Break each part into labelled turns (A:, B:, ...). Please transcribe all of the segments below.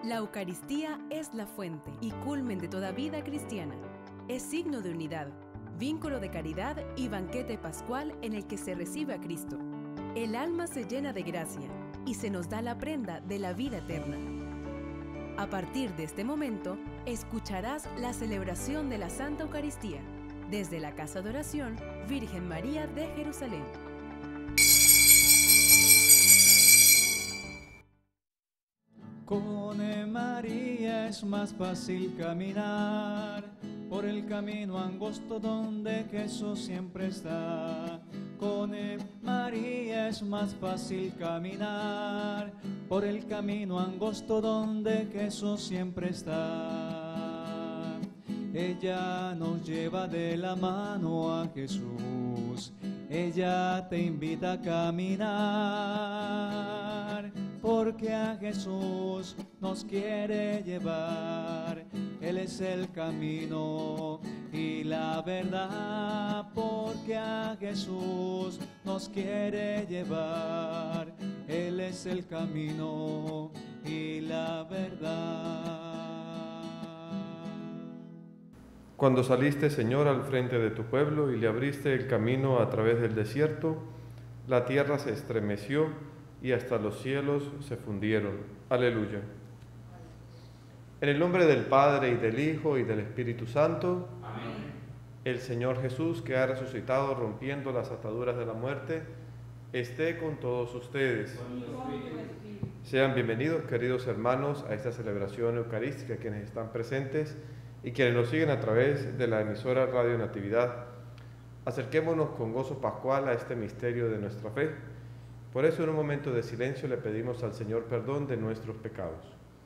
A: La Eucaristía es la fuente y culmen de toda vida cristiana. Es signo de unidad, vínculo de caridad y banquete pascual en el que se recibe a Cristo. El alma se llena de gracia y se nos da la prenda de la vida eterna. A partir de este momento, escucharás la celebración de la Santa Eucaristía desde la Casa de Oración Virgen María de Jerusalén.
B: Con María es más fácil caminar por el camino angosto donde Jesús siempre está. Con María es más fácil caminar por el camino angosto donde Jesús siempre está. Ella nos lleva de la mano a Jesús, ella te invita a caminar, porque a Jesús nos quiere llevar. Él es el camino y la verdad, porque a Jesús nos quiere llevar. Él es el camino y la verdad.
C: Cuando saliste, Señor, al frente de tu pueblo y le abriste el camino a través del desierto, la tierra se estremeció y hasta los cielos se fundieron. Aleluya. En el nombre del Padre, y del Hijo, y del Espíritu Santo. Amén. El Señor Jesús, que ha resucitado rompiendo las ataduras de la muerte, esté con todos ustedes. Sean bienvenidos, queridos hermanos, a esta celebración eucarística, quienes están presentes y quienes nos siguen a través de la emisora Radio Natividad. Acerquémonos con gozo pascual a este misterio de nuestra fe. Por eso, en un momento de silencio, le pedimos al Señor perdón de nuestros pecados.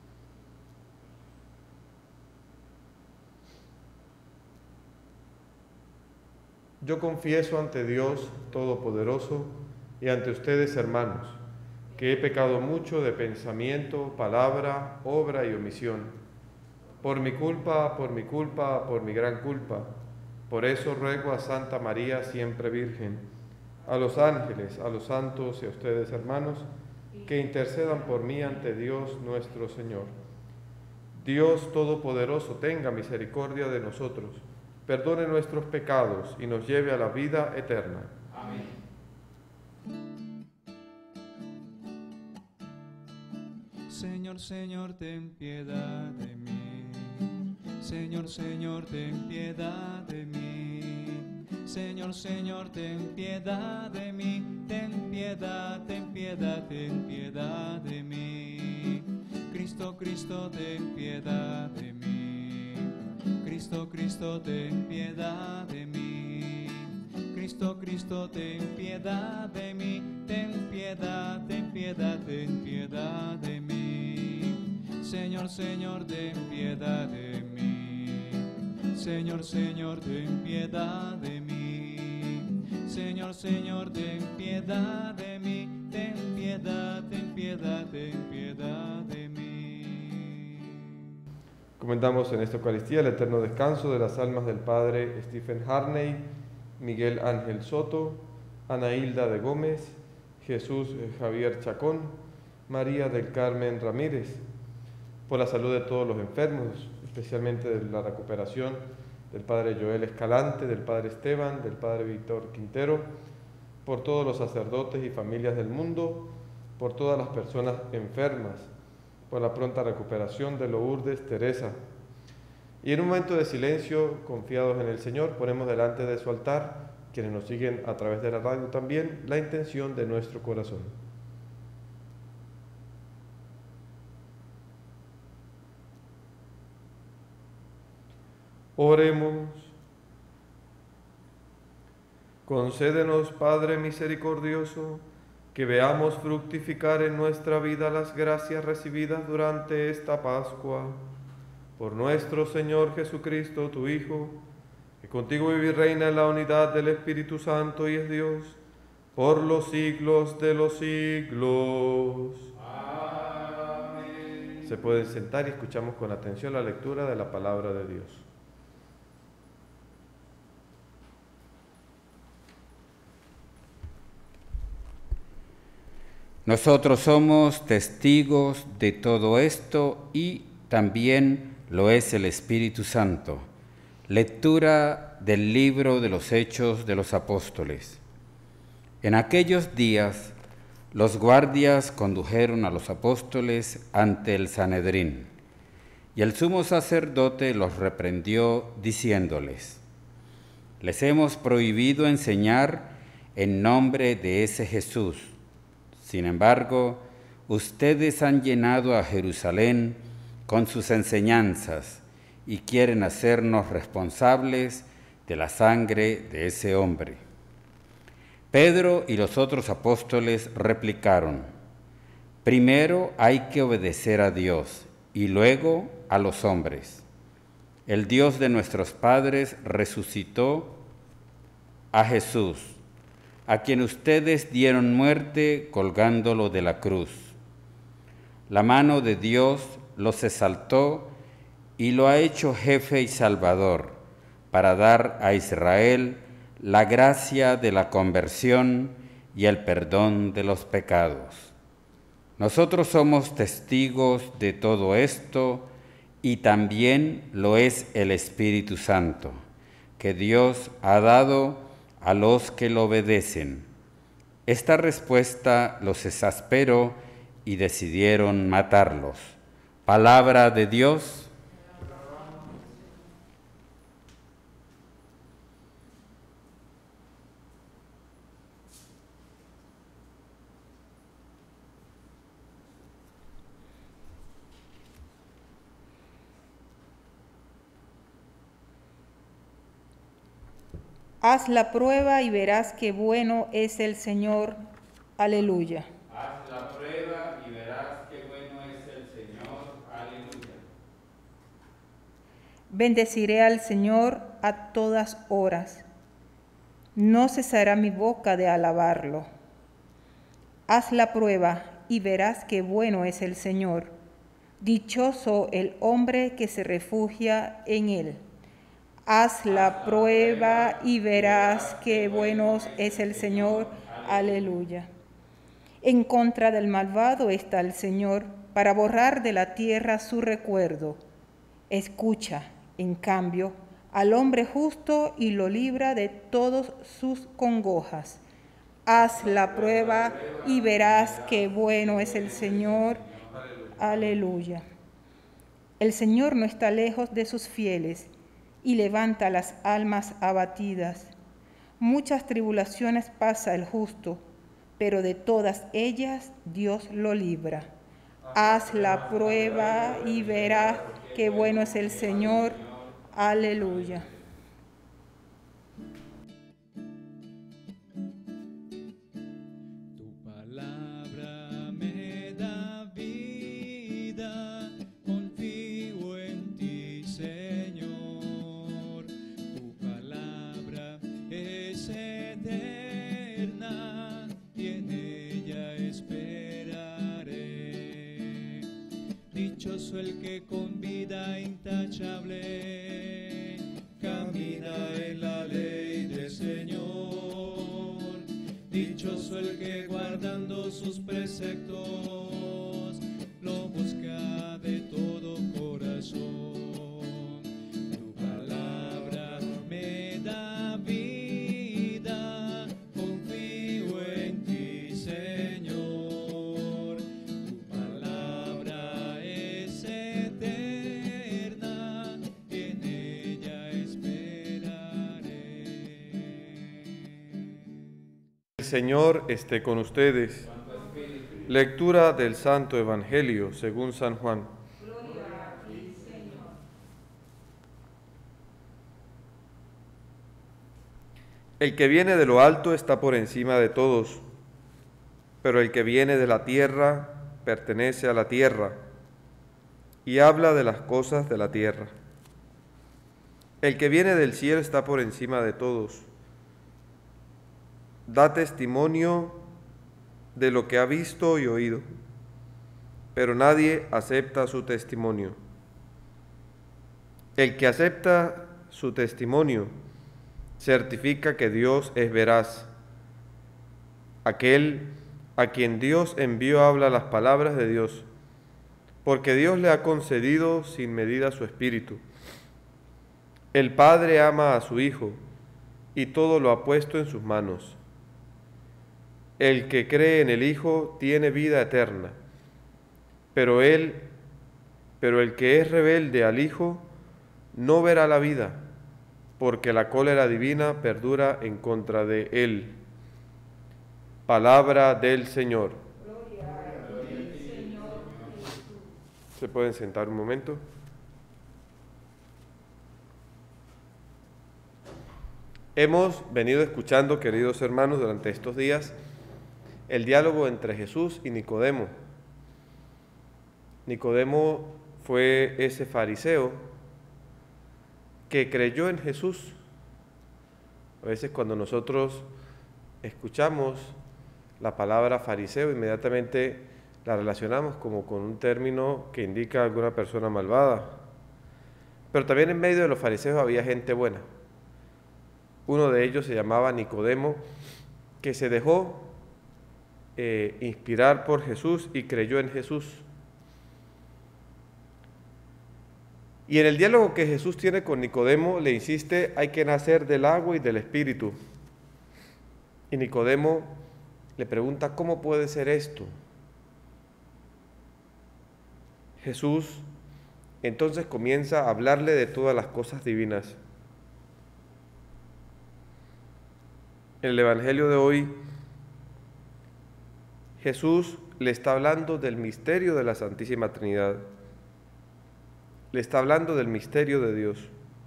C: Yo confieso ante Dios Todopoderoso y ante ustedes, hermanos, que he pecado mucho de pensamiento, palabra, obra y omisión. Por mi culpa, por mi gran culpa. Por eso ruego a Santa María, siempre Virgen, a los ángeles, a los santos y a ustedes, hermanos, que intercedan por mí ante Dios nuestro Señor. Dios Todopoderoso, tenga misericordia de nosotros, perdone nuestros pecados y nos lleve a la vida eterna. Amén.
B: Señor, Señor, ten piedad de mí. Señor, Señor, ten piedad de mí. Señor, Señor, ten piedad de mí. Ten piedad, ten piedad, ten piedad de mí. Cristo, Cristo, ten piedad de mí. Cristo, Cristo, ten piedad de mí. Cristo, Cristo, ten piedad de mí. Ten piedad, ten piedad, ten piedad de mí. Señor, Señor, ten piedad de mí. Señor, Señor, ten piedad de mí. Señor, Señor, ten piedad de mí. Ten piedad, ten piedad, ten piedad de mí.
C: Comendamos en esta Eucaristía el eterno descanso de las almas del Padre Stephen Harney, Miguel Ángel Soto, Ana Hilda de Gómez, Jesús Javier Chacón, María del Carmen Ramírez, por la salud de todos los enfermos, especialmente de la recuperación del Padre Joel Escalante, del Padre Esteban, del Padre Víctor Quintero, por todos los sacerdotes y familias del mundo, por todas las personas enfermas, por la pronta recuperación de Lourdes Teresa. Y en un momento de silencio, confiados en el Señor, ponemos delante de su altar, quienes nos siguen a través de la radio también, la intención de nuestro corazón. Oremos. Concédenos, Padre misericordioso, que veamos fructificar en nuestra vida las gracias recibidas durante esta Pascua. Por nuestro Señor Jesucristo, tu Hijo, que contigo vive y reina en la unidad del Espíritu Santo y es Dios, por los siglos de los siglos. Amén. Se pueden sentar y escuchamos con atención la lectura de la palabra de Dios.
D: Nosotros somos testigos de todo esto y también lo es el Espíritu Santo. Lectura del libro de los Hechos de los Apóstoles. En aquellos días, los guardias condujeron a los apóstoles ante el Sanedrín, y el sumo sacerdote los reprendió diciéndoles: les hemos prohibido enseñar en nombre de ese Jesús. Sin embargo, ustedes han llenado a Jerusalén con sus enseñanzas y quieren hacernos responsables de la sangre de ese hombre. Pedro y los otros apóstoles replicaron: primero hay que obedecer a Dios y luego a los hombres. El Dios de nuestros padres resucitó a Jesús, a quien ustedes dieron muerte colgándolo de la cruz. La mano de Dios los exaltó y lo ha hecho jefe y salvador para dar a Israel la gracia de la conversión y el perdón de los pecados. Nosotros somos testigos de todo esto y también lo es el Espíritu Santo, que Dios ha dado a los que lo obedecen. Esta respuesta los exasperó y decidieron matarlos. Palabra de Dios.
E: Haz la prueba y verás qué bueno es el Señor. Aleluya.
D: Haz la prueba y verás qué bueno es el Señor. Aleluya.
E: Bendeciré al Señor a todas horas. No cesará mi boca de alabarlo. Haz la prueba y verás qué bueno es el Señor. Dichoso el hombre que se refugia en él. Haz la prueba y verás qué bueno es el Señor. Aleluya. En contra del malvado está el Señor, para borrar de la tierra su recuerdo. Escucha, en cambio, al hombre justo y lo libra de todas sus congojas. Haz la prueba y verás qué bueno es el Señor. Aleluya. El Señor no está lejos de sus fieles y levanta las almas abatidas. Muchas tribulaciones pasa el justo, pero de todas ellas Dios lo libra. Haz la prueba y verás qué bueno es el Señor. Aleluya.
B: Tu palabra me da vida, confío en ti, Señor. Tu palabra es eterna y en ella esperaré. Dichoso el que con vida intachable camina en la ley del Señor. Dichoso el que guardando sus preceptos lo busca de todo corazón. Tu palabra me da vida, confío en ti, Señor. Tu palabra es eterna y en ella esperaré.
C: El Señor esté con ustedes. Lectura del Santo Evangelio según San Juan. El que viene de lo alto está por encima de todos, pero el que viene de la tierra pertenece a la tierra y habla de las cosas de la tierra. El que viene del cielo está por encima de todos. Da testimonio de lo que ha visto y oído, pero nadie acepta su testimonio. El que acepta su testimonio certifica que Dios es veraz. Aquel a quien Dios envió habla las palabras de Dios, porque Dios le ha concedido sin medida su Espíritu. El Padre ama a su Hijo, y todo lo ha puesto en sus manos. El que cree en el Hijo tiene vida eterna, pero el que es rebelde al Hijo no verá la vida, porque la cólera divina perdura en contra de él. Palabra del Señor.
E: Gloria a ti, Señor Jesús.
C: ¿Se pueden sentar un momento? Hemos venido escuchando, queridos hermanos, durante estos días, el diálogo entre Jesús y Nicodemo. Nicodemo fue ese fariseo que creyó en Jesús. A veces cuando nosotros escuchamos la palabra fariseo, inmediatamente la relacionamos como con un término que indica a alguna persona malvada. Pero también en medio de los fariseos había gente buena. Uno de ellos se llamaba Nicodemo, que se dejó inspirar por Jesús y creyó en Jesús. Y en el diálogo que Jesús tiene con Nicodemo le insiste: hay que nacer del agua y del Espíritu. Y Nicodemo le pregunta: ¿cómo puede ser esto? Jesús entonces comienza a hablarle de todas las cosas divinas. En el Evangelio de hoy, Jesús le está hablando del misterio de la Santísima Trinidad. Le está hablando del misterio de Dios.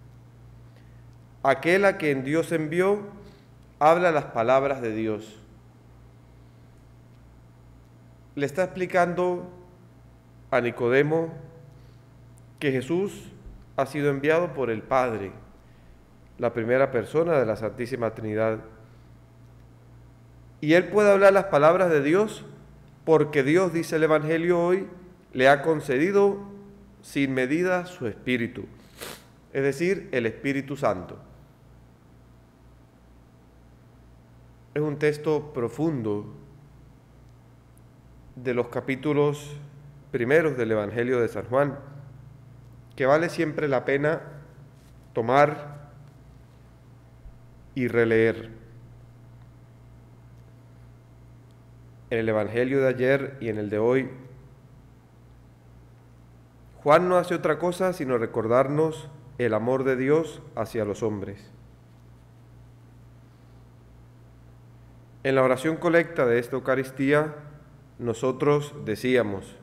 C: Aquel a quien Dios envió habla las palabras de Dios. Le está explicando a Nicodemo que Jesús ha sido enviado por el Padre, la primera persona de la Santísima Trinidad. Y él puede hablar las palabras de Dios porque Dios, dice el Evangelio hoy, le ha concedido sin medida su Espíritu, es decir, el Espíritu Santo. Es un texto profundo de los capítulos primeros del Evangelio de San Juan, que vale siempre la pena tomar y releer. En el Evangelio de ayer y en el de hoy, Juan no hace otra cosa sino recordarnos el amor de Dios hacia los hombres. En la oración colecta de esta Eucaristía, nosotros decíamos: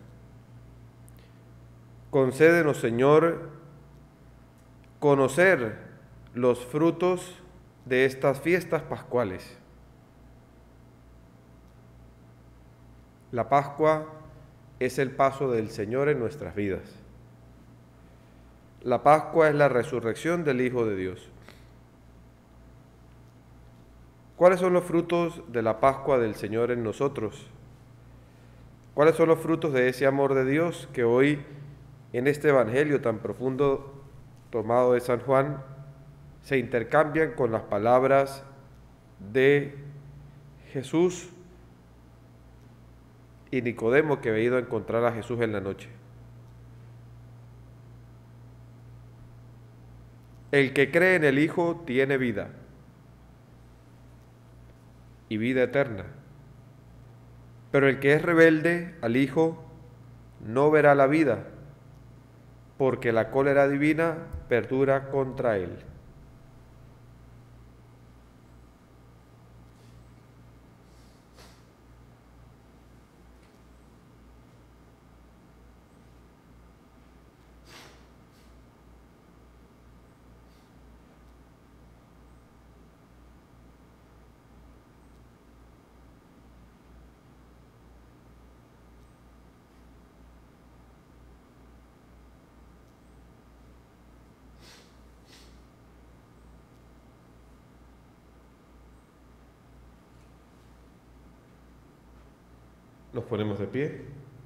C: concédenos, Señor, conocer los frutos de estas fiestas pascuales. La Pascua es el paso del Señor en nuestras vidas. La Pascua es la resurrección del Hijo de Dios. ¿Cuáles son los frutos de la Pascua del Señor en nosotros? ¿Cuáles son los frutos de ese amor de Dios que hoy, en este Evangelio tan profundo tomado de San Juan, se intercambian con las palabras de Jesús y Nicodemo, que había ido a encontrar a Jesús en la noche? El que cree en el Hijo tiene vida, y vida eterna. Pero el que es rebelde al Hijo no verá la vida, porque la cólera divina perdura contra él. Nos ponemos de pie.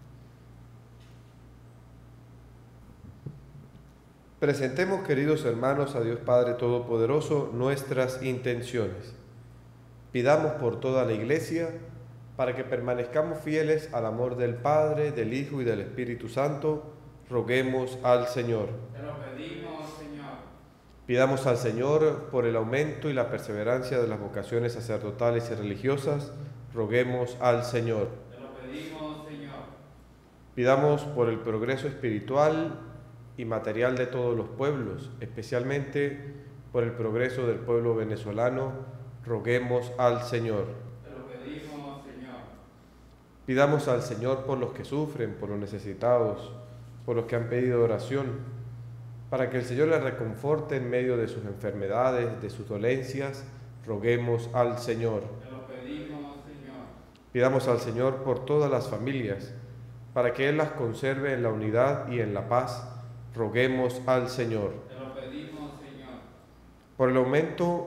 C: Presentemos, queridos hermanos, a Dios Padre Todopoderoso nuestras intenciones. Pidamos por toda la Iglesia Para que permanezcamos fieles al amor del Padre, del Hijo y del Espíritu Santo, roguemos al Señor.
D: Te lo pedimos, Señor.
C: Pidamos al Señor por el aumento y la perseverancia de las vocaciones sacerdotales y religiosas, roguemos al Señor.
D: Te lo pedimos, Señor.
C: Pidamos por el progreso espiritual y material de todos los pueblos, especialmente por el progreso del pueblo venezolano, roguemos al Señor.
D: Te lo pedimos, Señor.
C: Pidamos al Señor por los que sufren, por los necesitados, por los que han pedido oración, para que el Señor les reconforte en medio de sus enfermedades, de sus dolencias, roguemos al Señor.
D: Te lo pedimos, Señor.
C: Pidamos al Señor por todas las familias, para que Él las conserve en la unidad y en la paz, roguemos al Señor.
D: Te lo pedimos, Señor.
C: Por el aumento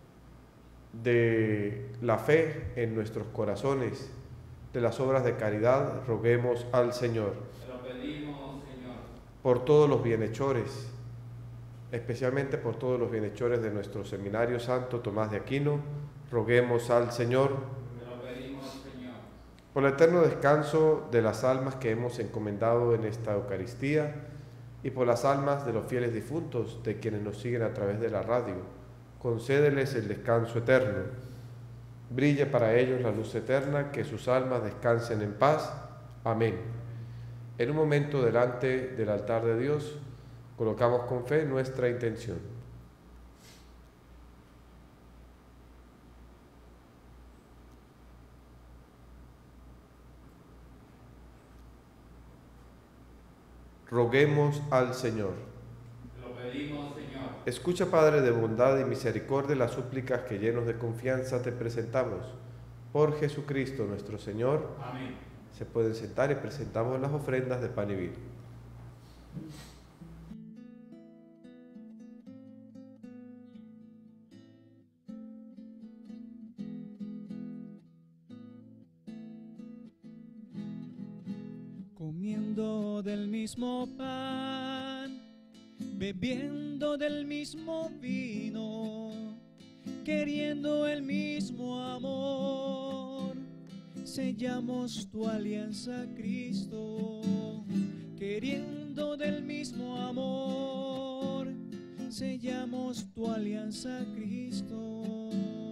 C: de la fe en nuestros corazones, de las obras de caridad, roguemos al Señor.
D: Te lo pedimos, Señor.
C: Por todos los bienhechores, especialmente por todos los bienhechores de nuestro seminario Santo Tomás de Aquino, roguemos al Señor.
D: Te lo pedimos, Señor.
C: Por el eterno descanso de las almas que hemos encomendado en esta Eucaristía y por las almas de los fieles difuntos, de quienes nos siguen a través de la radio, concédeles el descanso eterno. Brille para ellos la luz eterna, que sus almas descansen en paz. Amén. En un momento delante del altar de Dios, colocamos con fe nuestra intención. Roguemos al Señor.
D: Te lo pedimos, Señor.
C: Escucha, Padre de bondad y misericordia, las súplicas que llenos de confianza te presentamos. Por Jesucristo nuestro Señor.
D: Amén.
C: Se pueden sentar y presentamos las ofrendas de pan y vino.
B: Comiendo del mismo pan, bebiendo del mismo vino, queriendo el mismo amor, sellamos tu alianza, Cristo. Queriendo del mismo amor, sellamos tu alianza, Cristo.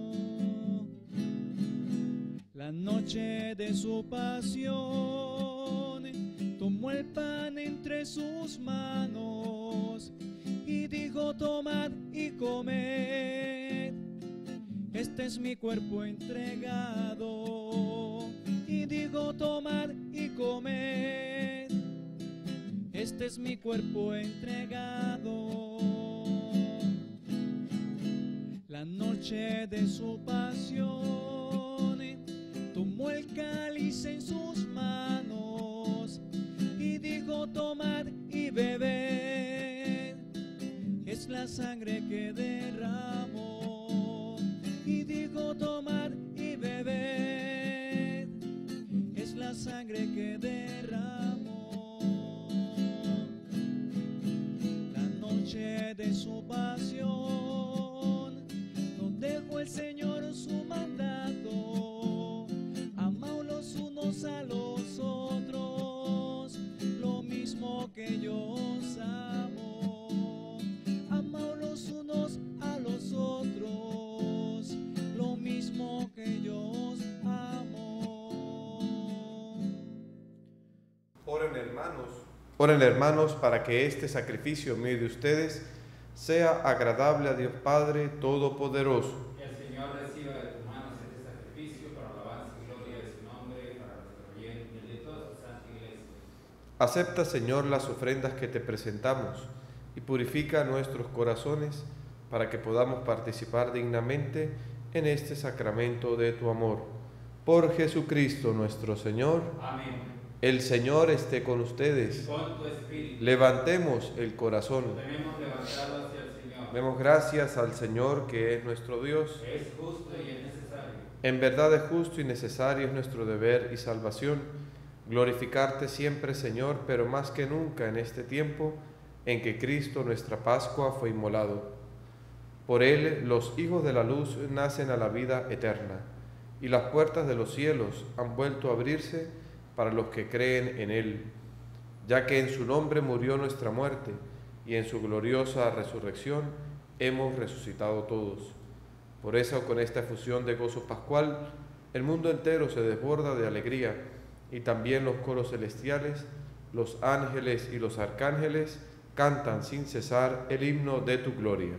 B: La noche de su pasión, tomó el pan entre sus manos y dijo: tomad y comed, este es mi cuerpo entregado. Y dijo: tomad y comed, este es mi cuerpo entregado. La noche de su pasión, tomó el cáliz en sus manos y dijo: tomad y bebed, es la sangre que derramó. Y dijo: tomad y bebed, es la sangre que derramó. La noche de su pasión, nos dejó el Señor su mandato: amaos los unos a los otros, lo mismo que yo os amo. Amaos los unos a los otros, lo mismo que yo os amo.
C: Oren hermanos, para que este sacrificio mío de ustedes sea agradable a Dios Padre Todopoderoso.
D: Que el Señor reciba de tus manos este sacrificio para alabanza y gloria de su nombre, para nuestro bien y el de toda su santa iglesia.
C: Acepta, Señor, las ofrendas que te presentamos y purifica nuestros corazones para que podamos participar dignamente en este sacramento de tu amor. Por Jesucristo nuestro Señor.
D: Amén.
C: El Señor esté con ustedes.
D: Con tu espíritu.
C: Levantemos el corazón.
D: Tenemos levantado hacia el Señor.
C: Demos gracias al Señor, que es nuestro Dios.
D: Es justo y es necesario.
C: En verdad es justo y necesario, es nuestro deber y salvación glorificarte siempre, Señor, pero más que nunca en este tiempo en que Cristo, nuestra Pascua, fue inmolado. Por Él los hijos de la luz nacen a la vida eterna, y las puertas de los cielos han vuelto a abrirse para los que creen en Él, ya que en su nombre murió nuestra muerte, y en su gloriosa resurrección hemos resucitado todos. Por eso, con esta efusión de gozo pascual, el mundo entero se desborda de alegría, y también los coros celestiales, los ángeles y los arcángeles cantan sin cesar el himno de tu gloria.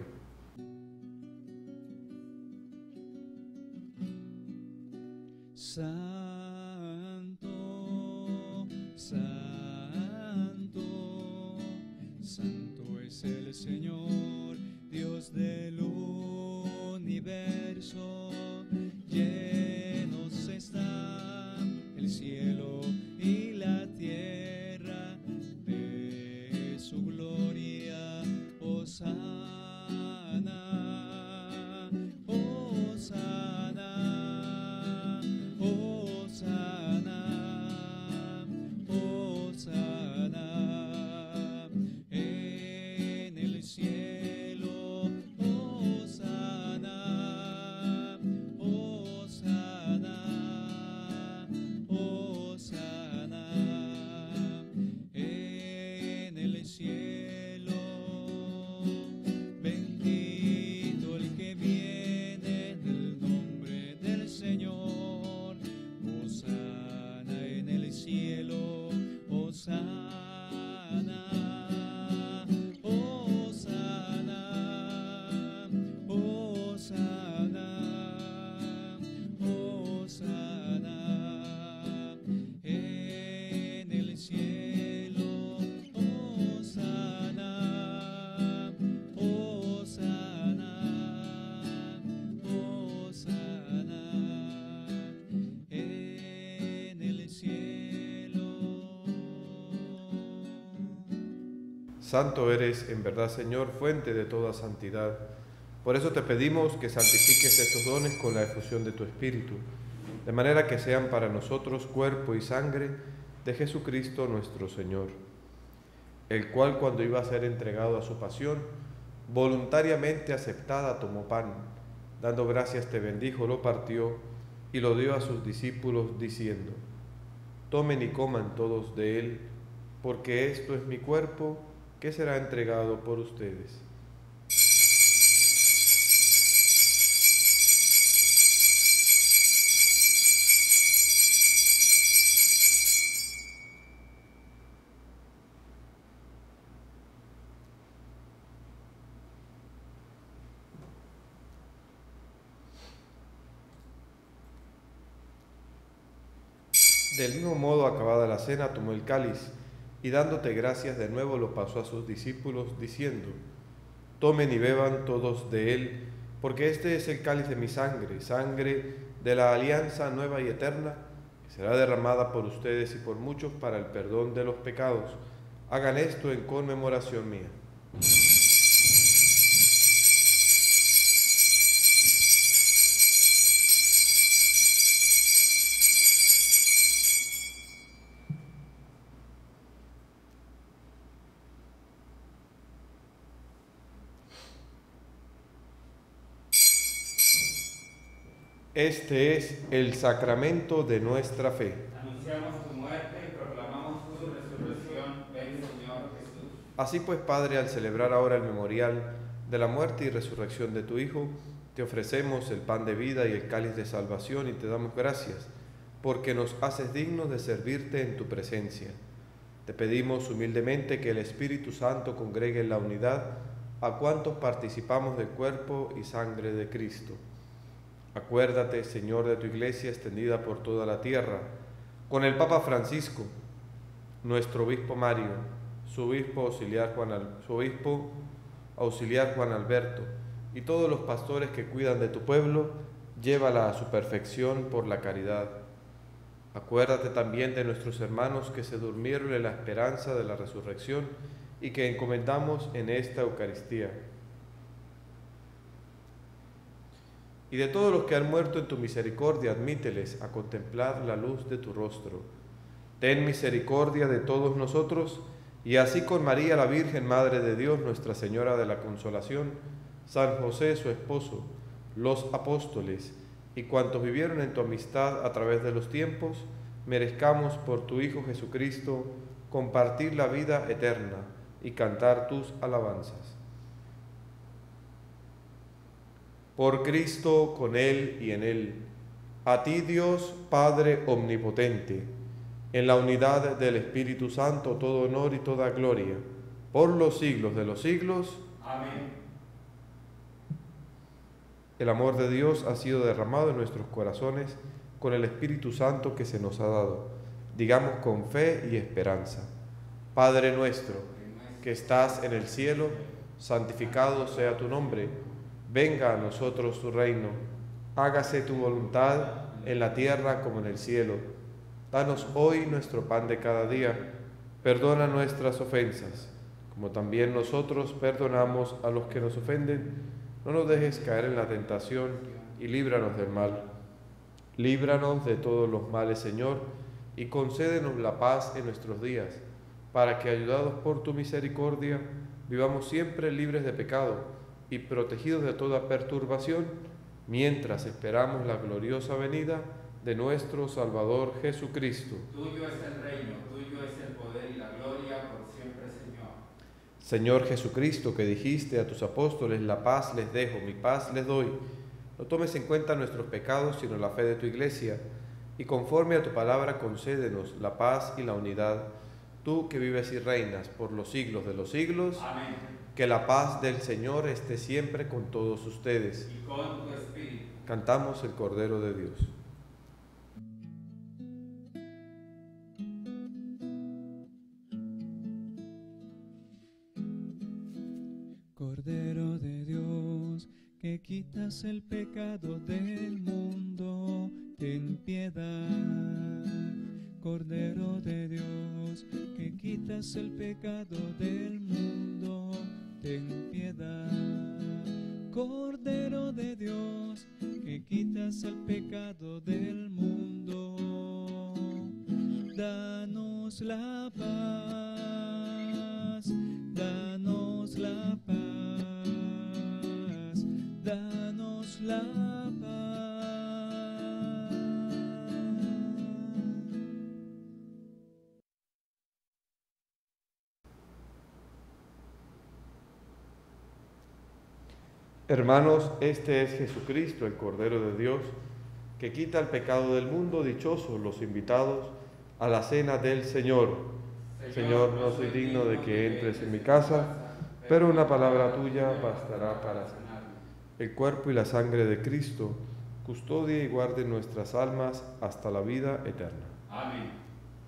B: Santo, santo, santo es el Señor, Dios del universo. Llenos están el cielo y la tierra de su gloria. Hosana, hosana, hosana, hosana en el cielo. Hosana, hosana, hosana en el cielo. Bendito el que viene en el nombre del Señor. Hosana en el cielo. Hosana, hosana, hosana, hosana en el cielo. Hosana, hosana, hosana en el cielo.
C: Santo eres en verdad, Señor, fuente de toda santidad. Por eso te pedimos que santifiques estos dones con la efusión de tu Espíritu, de manera que sean para nosotros cuerpo y sangre de Jesucristo nuestro Señor, el cual, cuando iba a ser entregado a su pasión, voluntariamente aceptada tomó pan, dando gracias te bendijo, lo partió y lo dio a sus discípulos diciendo: tomen y coman todos de él, porque esto es mi cuerpo que será entregado por ustedes. Del mismo modo, acabada la cena, tomó el cáliz y dándote gracias de nuevo lo pasó a sus discípulos, diciendo: tomen y beban todos de él, porque este es el cáliz de mi sangre, sangre de la alianza nueva y eterna, que será derramada por ustedes y por muchos para el perdón de los pecados. Hagan esto en conmemoración mía. Este es el sacramento de nuestra fe.
D: Anunciamos tu muerte y proclamamos tu resurrección. Ven, Señor Jesús.
C: Así pues, Padre, al celebrar ahora el memorial de la muerte y resurrección de tu Hijo, te ofrecemos el pan de vida y el cáliz de salvación y te damos gracias, porque nos haces dignos de servirte en tu presencia. Te pedimos humildemente que el Espíritu Santo congregue en la unidad a cuantos participamos del cuerpo y sangre de Cristo. Acuérdate, Señor, de tu Iglesia extendida por toda la tierra, con el Papa Francisco, nuestro obispo Mario, su obispo auxiliar Juan Alberto, y todos los pastores que cuidan de tu pueblo, llévala a su perfección por la caridad. Acuérdate también de nuestros hermanos que se durmieron en la esperanza de la resurrección y que encomendamos en esta Eucaristía. Y de todos los que han muerto en tu misericordia, admíteles a contemplar la luz de tu rostro. Ten misericordia de todos nosotros, y así con María la Virgen, Madre de Dios, Nuestra Señora de la Consolación, San José su esposo, los apóstoles y cuantos vivieron en tu amistad a través de los tiempos, merezcamos por tu Hijo Jesucristo compartir la vida eterna y cantar tus alabanzas. Por Cristo, con Él y en Él, a ti Dios Padre Omnipotente, en la unidad del Espíritu Santo, todo honor y toda gloria, por los siglos de los siglos.
D: Amén.
C: El amor de Dios ha sido derramado en nuestros corazones con el Espíritu Santo que se nos ha dado. Digamos con fe y esperanza: Padre nuestro, que estás en el cielo, santificado sea tu nombre. Venga a nosotros tu reino. Hágase tu voluntad en la tierra como en el cielo. Danos hoy nuestro pan de cada día. Perdona nuestras ofensas, como también nosotros perdonamos a los que nos ofenden. No nos dejes caer en la tentación y líbranos del mal. Líbranos de todos los males, Señor, y concédenos la paz en nuestros días, para que, ayudados por tu misericordia, vivamos siempre libres de pecado y protegidos de toda perturbación, mientras esperamos la gloriosa venida de nuestro Salvador Jesucristo.
D: Tuyo es el reino, tuyo es el poder y la gloria por siempre, Señor.
C: Señor Jesucristo, que dijiste a tus apóstoles: la paz les dejo, mi paz les doy. No tomes en cuenta nuestros pecados, sino la fe de tu Iglesia, y conforme a tu palabra concédenos la paz y la unidad. Tú que vives y reinas por los siglos de los siglos.
D: Amén.
C: Que la paz del Señor esté siempre con todos ustedes.
D: Y con tu espíritu.
C: Cantamos el Cordero de Dios.
B: Cordero de Dios, que quitas el pecado del mundo, ten piedad. Cordero de Dios, que quitas el pecado del mundo, ten piedad. Cordero de Dios, que quitas el pecado del mundo, danos la paz, danos la paz, danos la paz.
C: Hermanos, este es Jesucristo, el Cordero de Dios, que quita el pecado del mundo. Dichosos los invitados a la cena del Señor. Señor, no soy digno de que entres en mi casa, pero una palabra tuya bastará para sanar. El cuerpo y la sangre de Cristo custodia y guarde nuestras almas hasta la vida eterna.
D: Amén.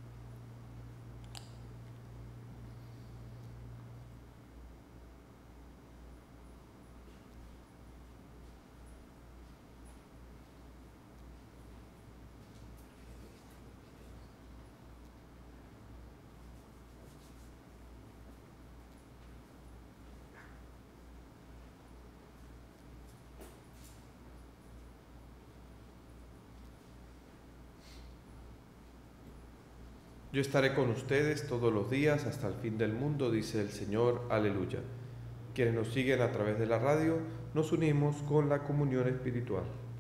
C: Yo estaré con ustedes todos los días hasta el fin del mundo, dice el Señor. Aleluya. Quienes nos siguen a través de la radio, nos unimos con la comunión espiritual.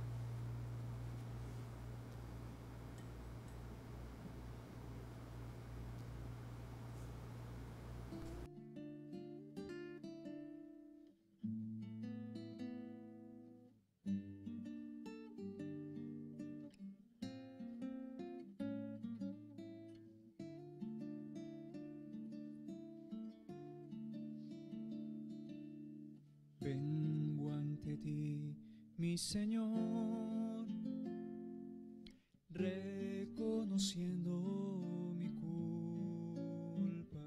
B: Vengo ante ti, mi Señor, reconociendo mi culpa,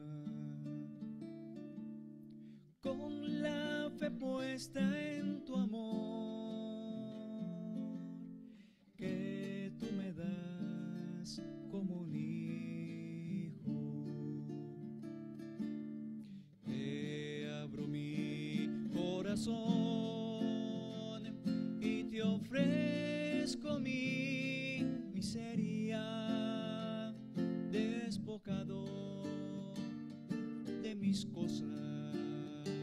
B: con la fe puesta en tu amor, que tú me das como un hijo. Te abro mi corazón y te ofrezco mi miseria, despojado de mis cosas.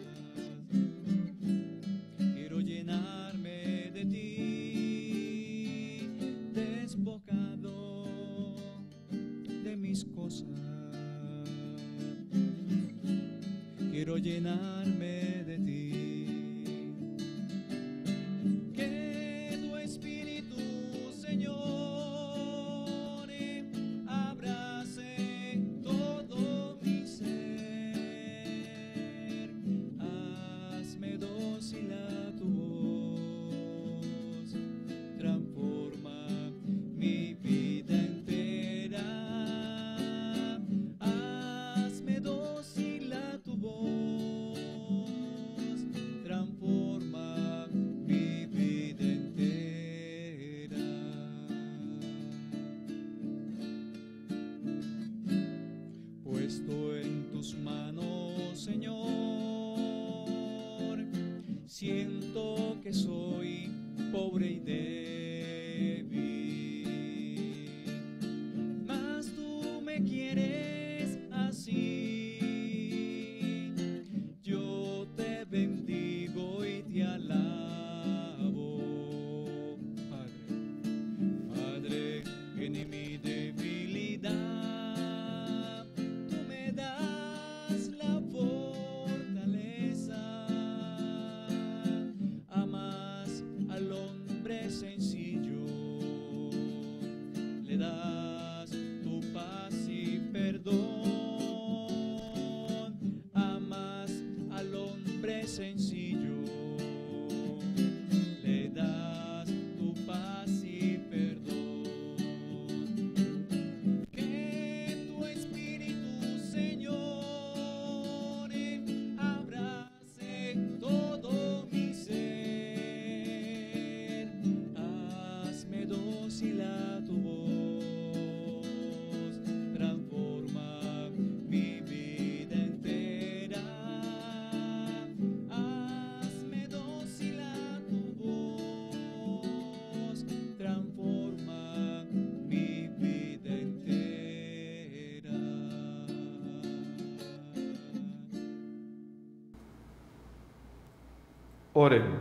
B: Quiero llenarme de ti quiero llenarme de ti. Que tu Espíritu, Señor, abrace todo mi ser. Hazme dócil a tu voz, transforma mi vida entera. Hazme dócil a tu voz, transforma mi vida entera. Puesto en tus manos, Señor, siento que soy pobre y débil, mas tú me quieres así. Yo te bendigo y te alabo, Padre. Padre, en mi debilidad tú me das la fortaleza. Amas al hombre sencillo, le das tu paz y perdón. Amas al hombre sencillo, le das tu paz y perdón. Que tu Espíritu, Señor, abrace todo mi ser. Hazme dócil a tu voz, transforma mi vida entera. Hazme dócil a tu voz, transforma mi vida entera.
C: Oremos.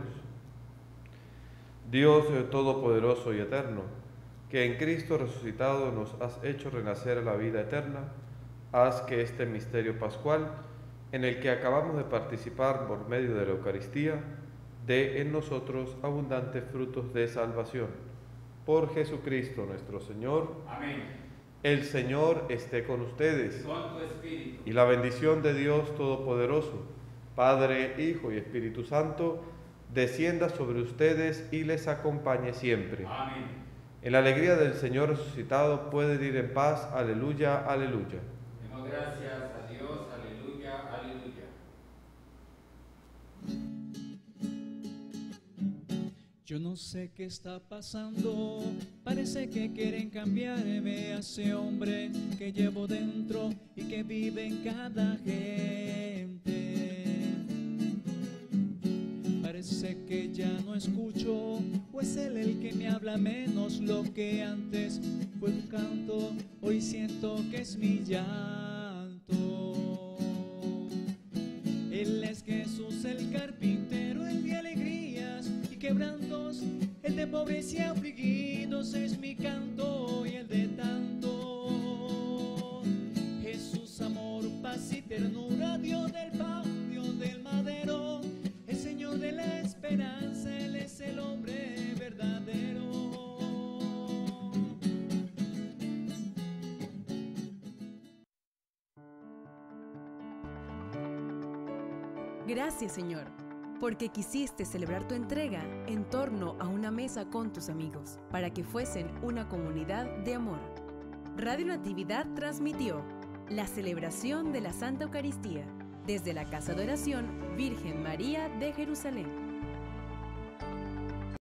C: Dios Todopoderoso y Eterno, que en Cristo resucitado nos has hecho renacer a la vida eterna, haz que este misterio pascual, en el que acabamos de participar por medio de la Eucaristía, dé en nosotros abundantes frutos de salvación. Por Jesucristo nuestro Señor.
D: Amén.
C: El Señor esté con ustedes.
D: Con tu espíritu.
C: Y la bendición de Dios Todopoderoso, Padre, Hijo y Espíritu Santo, descienda sobre ustedes y les acompañe siempre.
D: Amén.
C: En la alegría del Señor resucitado pueden ir en paz. Aleluya, aleluya.
D: Demos gracias a Dios. Aleluya, aleluya.
B: Yo no sé qué está pasando, parece que quieren cambiarme a ese hombre que llevo dentro y que vive en cada gente. Parece que ya no escucho, o es él el que me habla menos. Lo que antes fue un canto, hoy siento que es mi llanto. Él es Jesús el carpintero, el de alegrías y quebrantos, el de pobres y afligidos es mi canto y el de tanto. Jesús, amor, paz y ternura, Dios del pan, Dios del madero, el Señor de la esperanza, Él es el hombre verdadero.
A: Gracias, Señor, porque quisiste celebrar tu entrega en torno a una mesa con tus amigos, para que fuesen una comunidad de amor. Radio Natividad transmitió la celebración de la Santa Eucaristía desde la Casa de Oración Virgen María de Jerusalén.